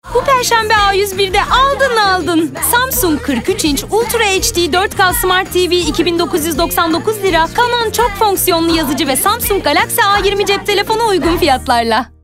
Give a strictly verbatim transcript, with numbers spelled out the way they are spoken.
Bu Perşembe A yüz bir'de aldın aldın. Samsung kırk üç inç Ultra H D dört K Smart T V iki bin dokuz yüz doksan dokuz lira, Canon çok fonksiyonlu yazıcı ve Samsung Galaxy A yirmi cep telefonu uygun fiyatlarla.